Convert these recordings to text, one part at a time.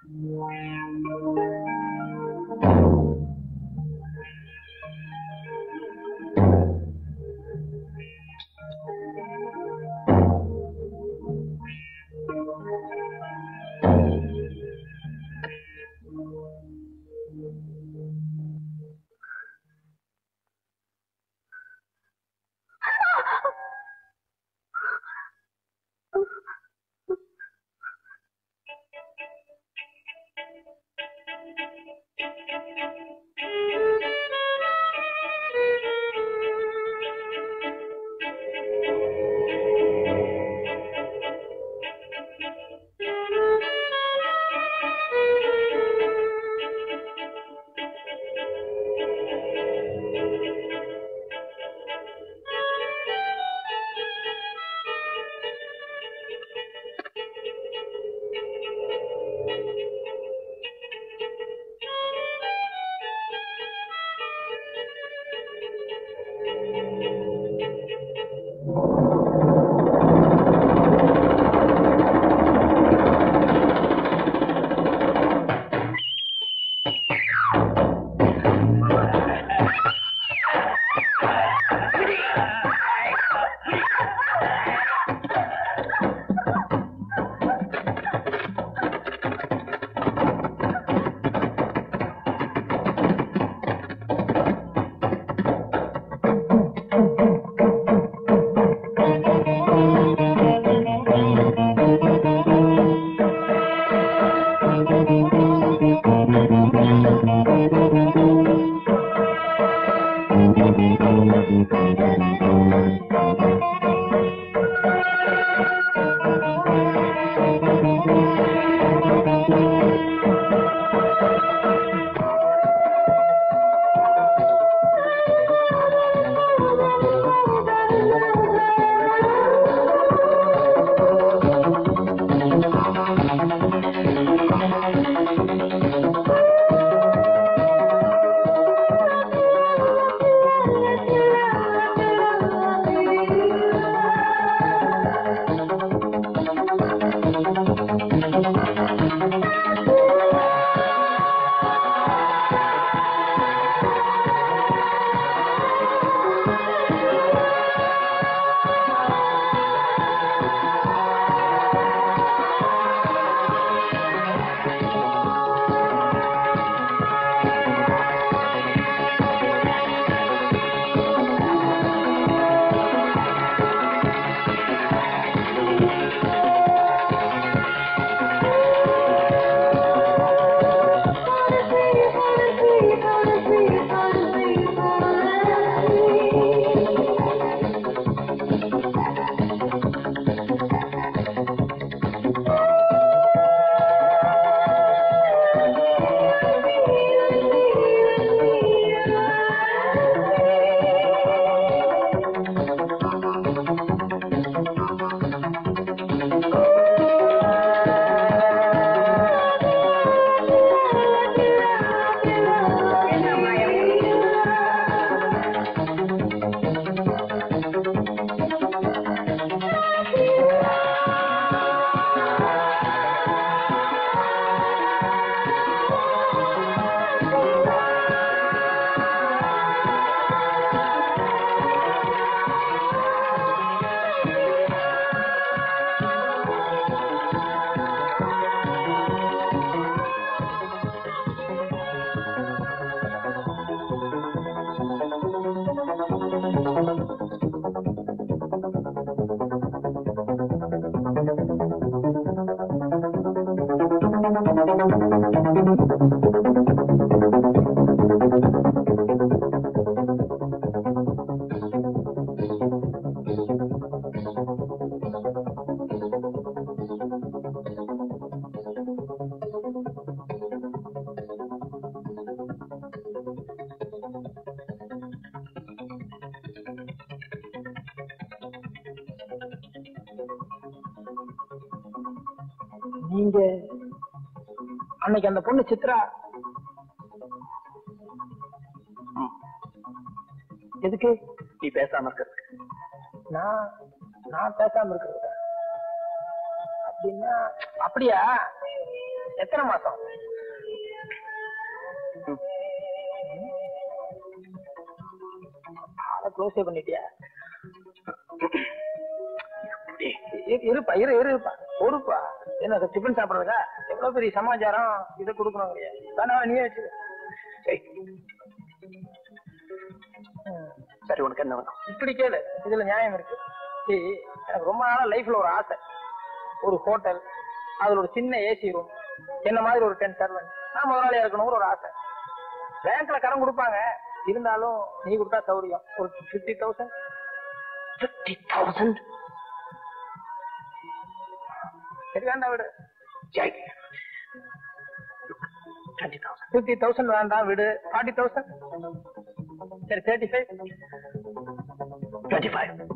நீங்க அன்னைக்கு அந்த பொண்ணு சித்ரா எதுக்கு நீ பேசாம இருக்க? நான் பேசாம இருக்கிறது அப்படின்னா? அப்படியா? எத்தனை மாசம்? க்ளோஸே பண்ணிட்டியா? இருப்பா இருப்பா ஒருப்பா. என்ன டிஃபன் சாப்பிடுறதா? எவ்வளவு பெரிய சமாச்சாரம் இதை கொடுக்கணும் இல்லையா? நீயே வச்சு. சரி, உனக்கு என்ன வேணும்? இப்படி கேளு, இதுல நியாயம் இருக்கு. எனக்கு ரொம்ப நாளா லைஃப்ல ஒரு ஆசை. ஒரு ஹோட்டல், அதுல ஒரு சின்ன ஏசி ரூம், என்ன மாதிரி ஒரு 10 சர்வன்ட், நான் முதலாளியா இருக்கணும் ஒரு ஆசை. பேங்க்ல கடன் கொடுப்பாங்க, இருந்தாலும் நீ கொடுத்தா சௌரியம். ஒரு 50,000. 50,000 சரி, வேண்டாம் விடு. 50,000 வேண்டாம் விடு. 40,000 சரி. 35. 25.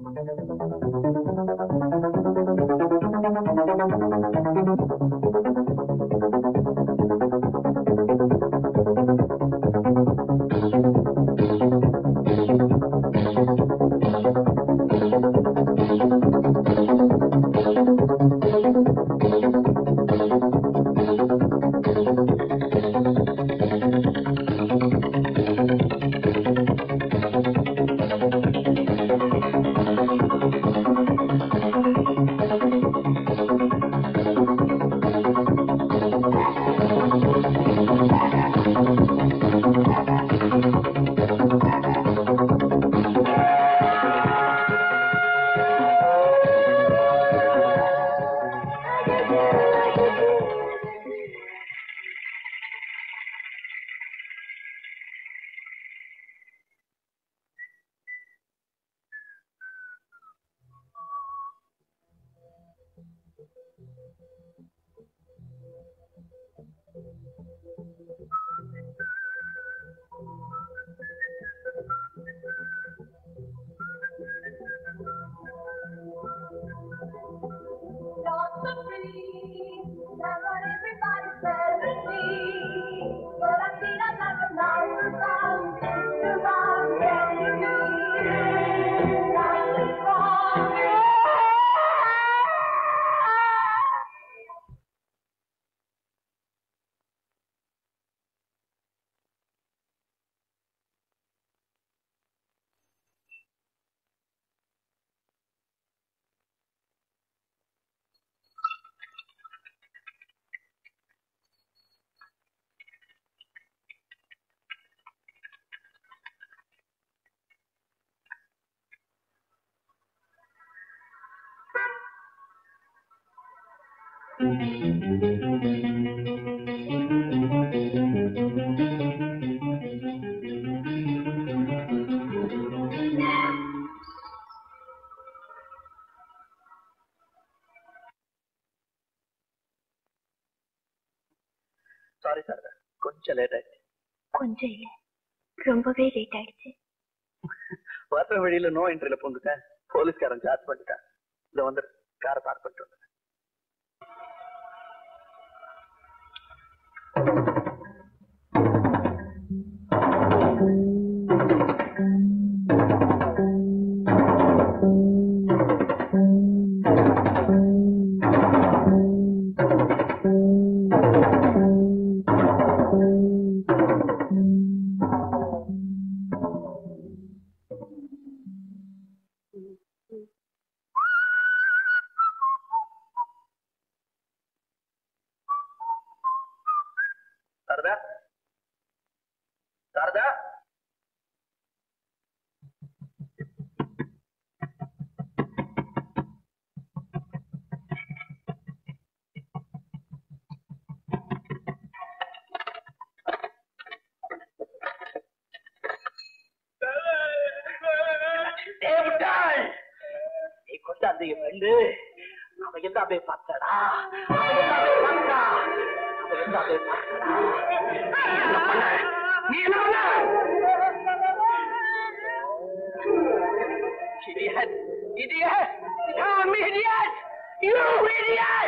சாரி சார், கொஞ்சம் லேட் ஆயிடுச்சு. கொஞ்சம் இல்ல, ரொம்பவே லேட் ஆயிடுச்சு. வர வழியில நோ என்ட்ரில போந்துட்டேன். போலீஸ்காரன் சார்ஜ் பண்ணிட்டேன். இதை வந்து காரை பார்க் பண்ணிட்டு வந்தேன். சாரதா, சாரதா, நீ கொண்டாந்து வெள்ளு. அவன் எந்த அப்படியே பார்த்தடா, நீ என்ன பண்ண? Idiot! Idiot! You're an idiot! You idiot!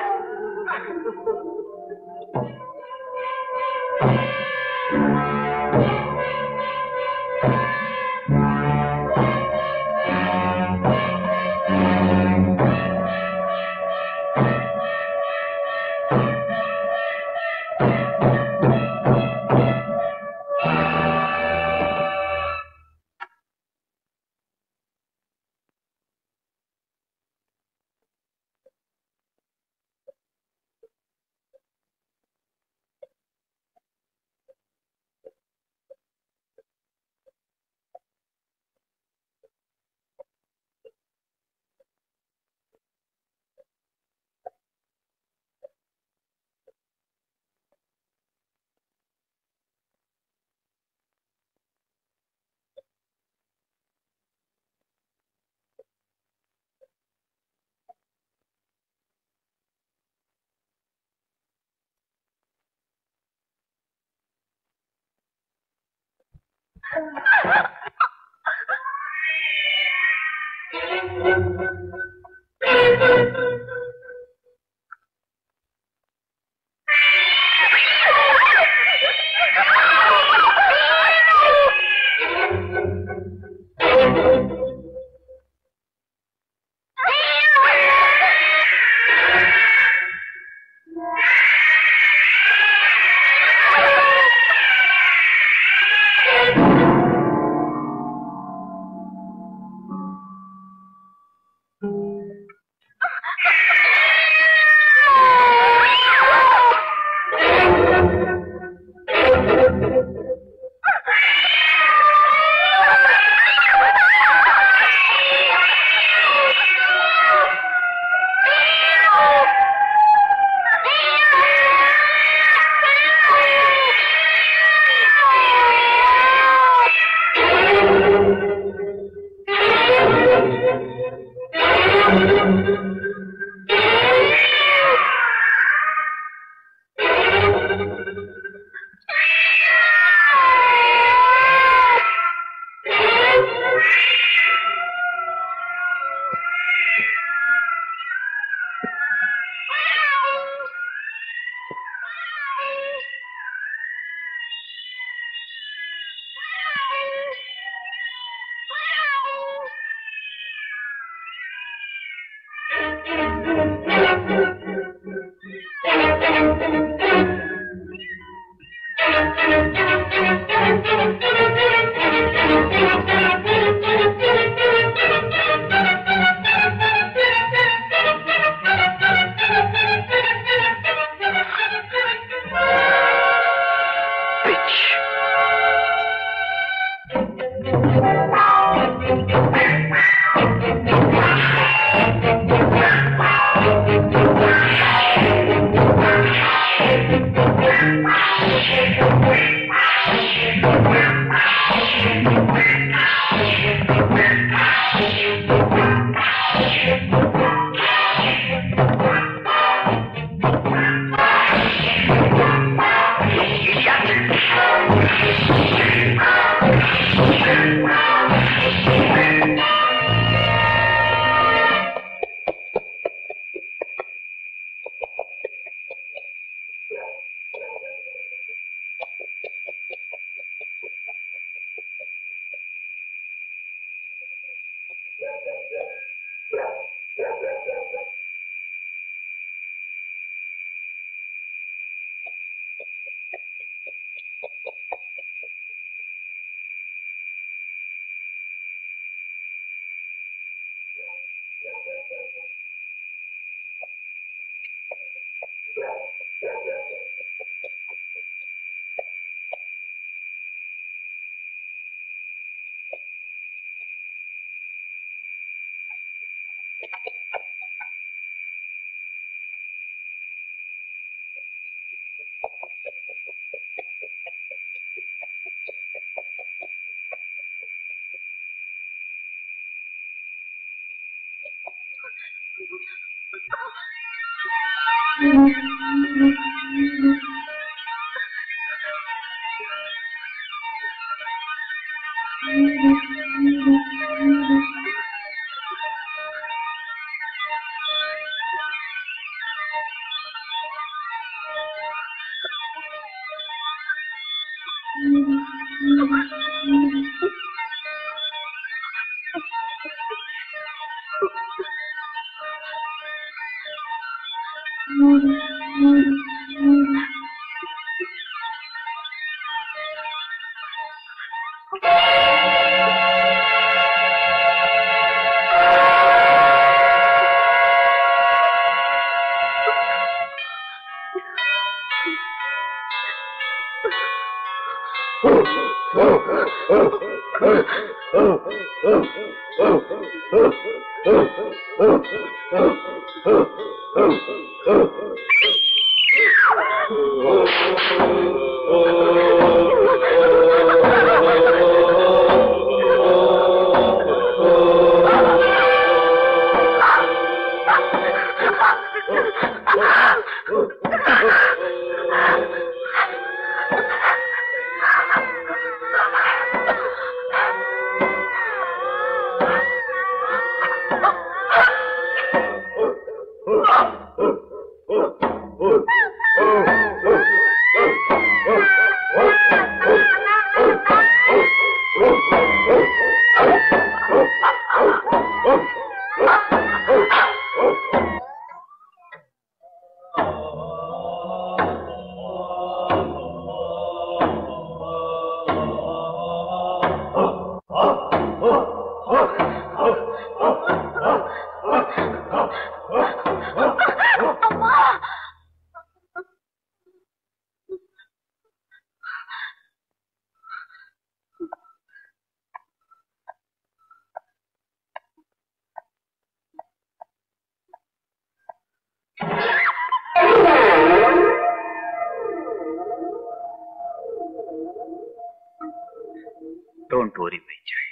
Don't worry, my child.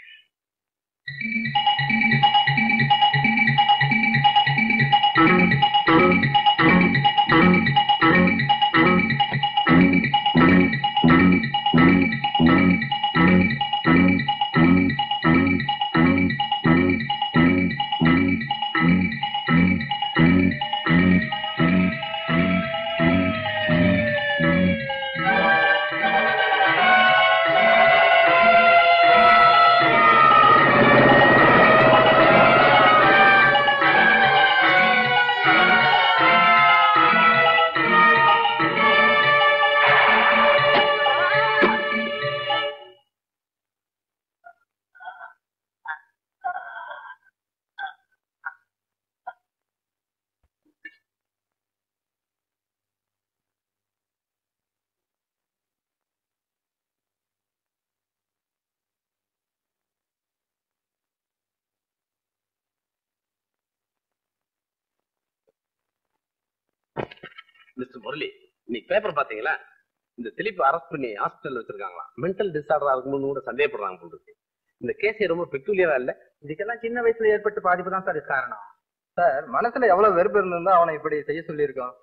Mister Murali, இன்னைக்கு பேப்பர் பாத்தீங்களா? இந்த திலீப் அரெஸ்ட் பண்ணி ஹாஸ்பிட்டல் வச்சிருக்காங்களா? மென்டல் டிசார்டரா இருக்கும்போது கூட சந்தேகப்படுறாங்க போல. இந்த கேஸ் ரொம்ப பெக்குலியரா இல்ல? இதுக்கெல்லாம் சின்ன வயசுல ஏற்பட்ட பாதிப்பு தான் சார் காரணம். சார் மனசுல எவ்வளவு வெறுப்பு இருந்தா அவனை இப்படி செய்ய சொல்லியிருக்கான்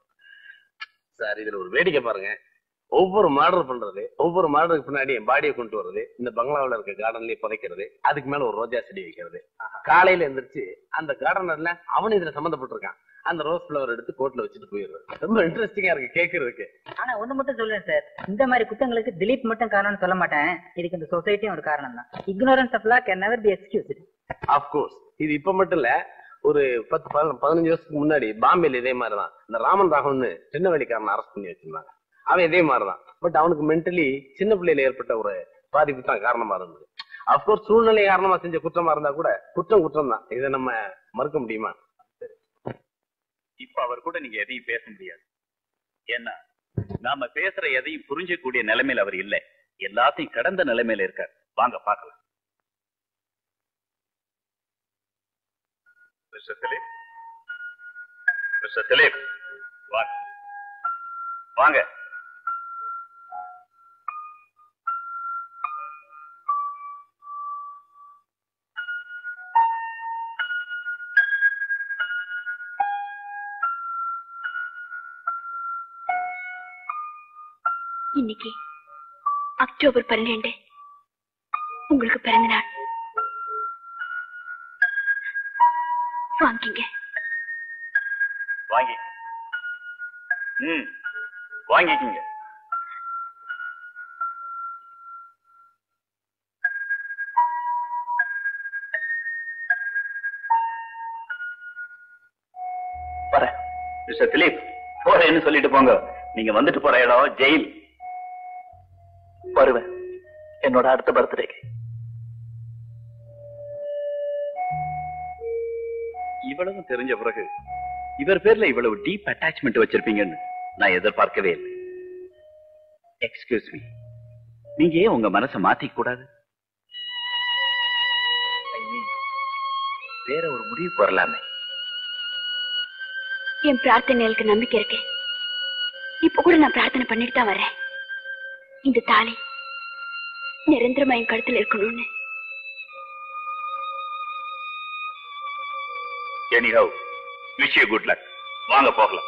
சார். இதுல ஒரு வேடிக்கை பாருங்க. ஒவ்வொரு மர்டர் பண்றது, ஒவ்வொரு மர்டருக்கு பின்னாடி என் பாடியை கொண்டு வர்றது, இந்த பங்களாவில் இருக்க கார்டன்லயே புதைக்கிறது, அதுக்கு மேல ஒரு ரோஜா செடி வைக்கிறது, காலையில எந்திரிச்சு அந்த கார்டனர்ல அவன் இதுல சம்மந்தப்பட்டிருக்கான், அந்த ரோஸ் ஃபிளவர் எடுத்து கோட்ல வச்சுட்டு போயிடுறது. ரொம்ப இன்ட்ரெஸ்டிங்கா இருக்கு கேட்கறதுக்கு. ஆனா ஒண்ணு மட்டும் சொல்றேன் சார், இந்த மாதிரி குற்றங்களுக்கு திலீப் மட்டும் காரணம்னு சொல்ல மாட்டேன். இதுக்கு இந்த சொசைட்டியும் ஒரு காரணம் தான். Ignorance of law can never be excused. Of course. இது இப்ப மட்டும் இல்ல, ஒரு 10-15 வருஷத்துக்கு முன்னாடி பாம்பேல இதே மாதிரிதான் இந்த ராமன் ராகவன் சின்னவெளிக்காரன் அரெஸ்ட் பண்ணி வச்சிருந்தாங்க. அவன் இதே மாதிரிதான். பட் அவனுக்கு மென்டலி சின்ன பிள்ளையில ஏற்பட்ட ஒரு பாதிப்பு தான் காரணமா இருந்தது. அப்கோர்ஸ் சூழ்நிலை காரணமா செஞ்ச குற்றமா இருந்தா கூட குற்றம் தான். இதை நம்ம மறுக்க முடியுமா? இப்ப அவர் கூட நீங்க எதையும் பேச முடியாது. ஏன்னா நாம பேசுற எதையும் புரிஞ்சக்கூடிய நிலைமையில அவர் இல்லை. எல்லாத்தையும் கடந்த நிலைமையில இருக்கார். வாங்க பார்க்கலாம். மிஸ்டர் திலீப், வாங்க வாங்க. இன்னைக்கு அக்டோபர் 12 உங்களுக்கு பிறந்த நாள். வாங்கிங்க. வாங்கிக்கிங்க. வரேன். மிஸ்டர் திலீப், போறேன்னு சொல்லிட்டு போங்க. நீங்க வந்துட்டு போற இடம் ஜெயில். வருவேன் என்னோட அடுத்த பர்த்டேக்கு. இவ்வளவு தெரிஞ்ச பிறகு இவர் பேர்ல இவ்வளவு டீப் அட்டாச்மெண்ட் வச்சிருப்பீங்கன்னு நான் எதிர்பார்க்கவே இல்லை. எக்ஸ்கியூஸ் மீ, நீங்க ஏன் உங்க மனசை மாத்திக்க கூடாது? வேற ஒரு முடிவுக்கு வரலாமே. என் பிரார்த்தனைகளுக்கு நம்பிக்கை இருக்கு. இப்ப கூட நான் பிரார்த்தனை பண்ணிட்டு தான் வரேன். இந்த தாலி நிரந்தரமா என் கழுத்துல இருக்கணும்னு. Anyhow, wish you good luck. வாங்க போகலாம்.